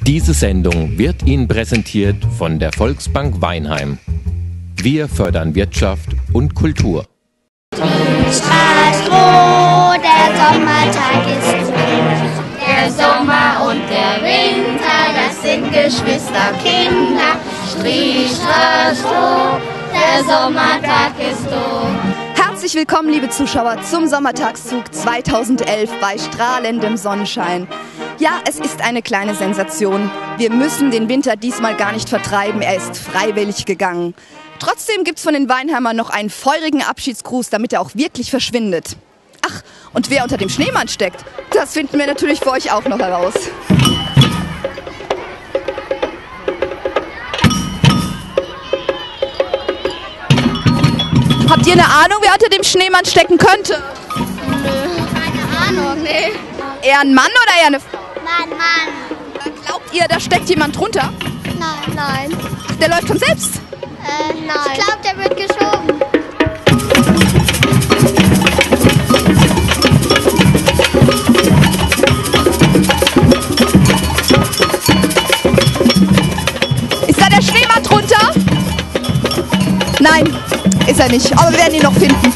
Diese Sendung wird Ihnen präsentiert von der Volksbank Weinheim. Wir fördern Wirtschaft und Kultur. Straßburg, der Sommertag ist froh. Der Sommer und der Winter, das sind Geschwisterkinder. Strich, Straßburg, der Sommertag ist froh. Herzlich willkommen, liebe Zuschauer, zum Sommertagszug 2011 bei strahlendem Sonnenschein. Ja, es ist eine kleine Sensation. Wir müssen den Winter diesmal gar nicht vertreiben, er ist freiwillig gegangen. Trotzdem gibt's von den Weinheimern noch einen feurigen Abschiedsgruß, damit er auch wirklich verschwindet. Ach, und wer unter dem Schneemann steckt, das finden wir natürlich für euch auch noch heraus. Habt ihr eine Ahnung, wer unter dem Schneemann stecken könnte? Keine Ahnung, nee. Eher ein Mann oder eher eine Frau? Mann. Glaubt ihr, da steckt jemand drunter? Nein. Der läuft von selbst. Nein. Ich glaube, der wird geschoben. Ist da der Schneemann drunter? Nein, ist er nicht. Aber wir werden ihn noch finden.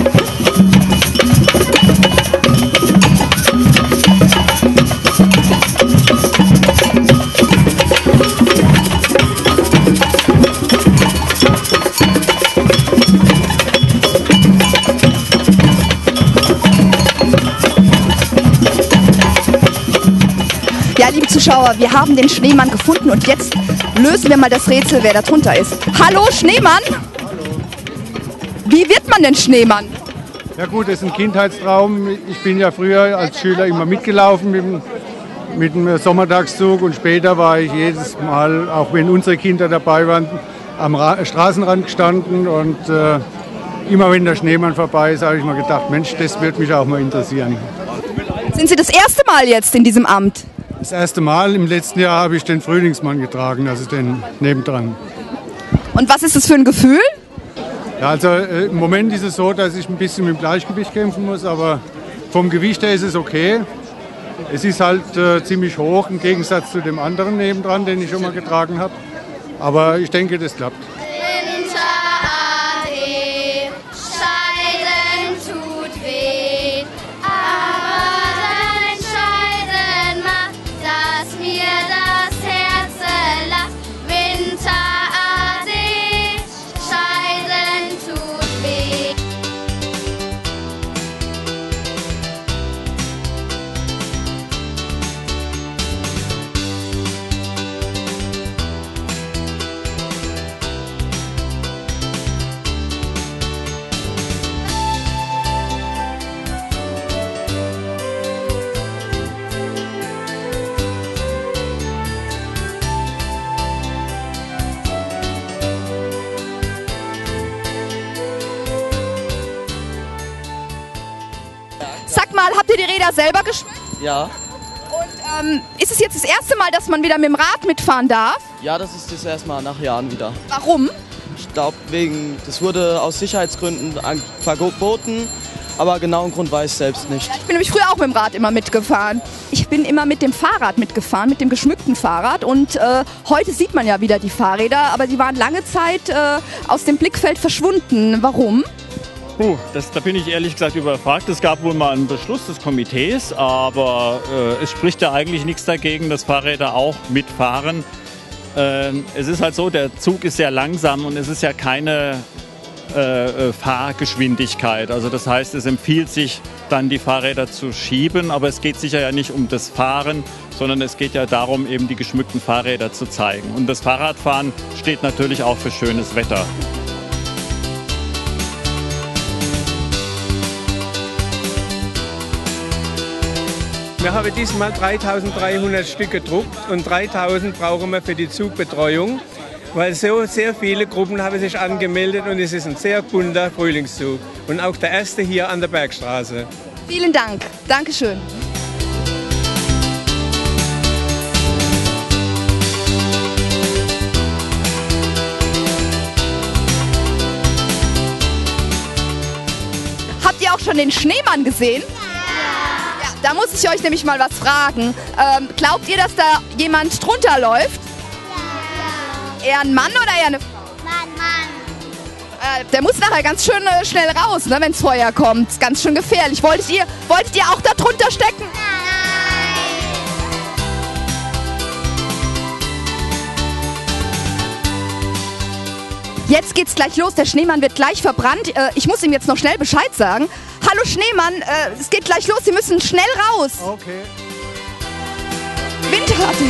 Ja, liebe Zuschauer, wir haben den Schneemann gefunden und jetzt lösen wir mal das Rätsel, wer da drunter ist. Hallo, Schneemann? Hallo. Wie wird man denn Schneemann? Ja gut, das ist ein Kindheitstraum. Ich bin ja früher als Schüler immer mitgelaufen mit dem Sommertagszug und später war ich jedes Mal, auch wenn unsere Kinder dabei waren, am Straßenrand gestanden und immer wenn der Schneemann vorbei ist, habe ich mir gedacht, Mensch, das würde mich auch mal interessieren. Sind Sie das erste Mal jetzt in diesem Amt? Das erste Mal im letzten Jahr habe ich den Frühlingsmann getragen, also den nebendran. Und was ist das für ein Gefühl? Ja, also im Moment ist es so, dass ich ein bisschen mit dem Gleichgewicht kämpfen muss, aber vom Gewicht her ist es okay. Es ist halt ziemlich hoch im Gegensatz zu dem anderen nebendran, den ich schon mal getragen habe. Aber ich denke, das klappt. Scheiden tut weh, aber dein Scheiden macht, dass mir das Herz lacht. Winterade, Scheiden tut weh. Sag mal, habt ihr die Räder selber geschwungen? Ja. Und ist es jetzt das erste Mal, dass man wieder mit dem Rad mitfahren darf? Ja, das ist das erste Mal nach Jahren wieder. Warum? Ich glaube, das wurde aus Sicherheitsgründen verboten, aber genauen Grund weiß ich selbst nicht. Ich bin nämlich früher auch mit dem Rad immer mitgefahren. Ich bin immer mit dem Fahrrad mitgefahren, mit dem geschmückten Fahrrad. Und heute sieht man ja wieder die Fahrräder, aber die waren lange Zeit aus dem Blickfeld verschwunden. Warum? Da bin ich ehrlich gesagt überfragt. Es gab wohl mal einen Beschluss des Komitees, aber es spricht ja eigentlich nichts dagegen, dass Fahrräder auch mitfahren. Es ist halt so, der Zug ist sehr langsam und es ist ja keine Fahrgeschwindigkeit. Also das heißt, es empfiehlt sich dann, die Fahrräder zu schieben, aber es geht sicher ja nicht um das Fahren, sondern es geht ja darum, eben die geschmückten Fahrräder zu zeigen. Und das Fahrradfahren steht natürlich auch für schönes Wetter. Wir haben diesmal 3300 Stück gedruckt und 3000 brauchen wir für die Zugbetreuung, weil so sehr viele Gruppen haben sich angemeldet und es ist ein sehr bunter Frühlingszug und auch der erste hier an der Bergstraße. Vielen Dank. Dankeschön. Habt ihr auch schon den Schneemann gesehen? Ja. Da muss ich euch nämlich mal was fragen. Glaubt ihr, dass da jemand drunter läuft? Ja. Eher ein Mann oder eher eine Frau? Mann. Der muss nachher ganz schön schnell raus, ne, wenn das Feuer kommt. Ist ganz schön gefährlich. Wolltet ihr auch da drunter stecken? Jetzt geht's gleich los, der Schneemann wird gleich verbrannt. Ich muss ihm jetzt noch schnell Bescheid sagen. Hallo Schneemann, es geht gleich los, Sie müssen schnell raus. Okay. Windratte.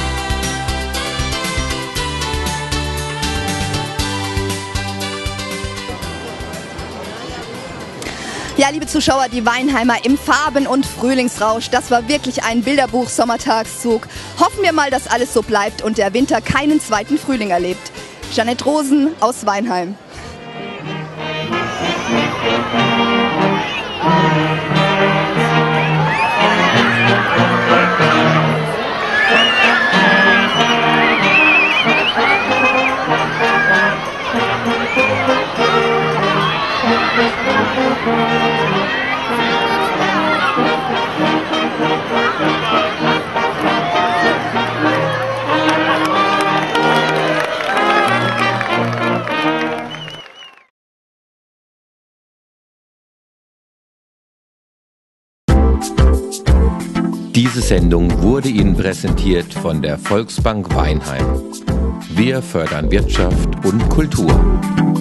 Ja, liebe Zuschauer, die Weinheimer im Farben- und Frühlingsrausch. Das war wirklich ein Bilderbuch-Sommertagszug. Hoffen wir mal, dass alles so bleibt und der Winter keinen zweiten Frühling erlebt. Jeanette Rosen aus Weinheim. Diese Sendung wurde Ihnen präsentiert von der Volksbank Weinheim. Wir fördern Wirtschaft und Kultur.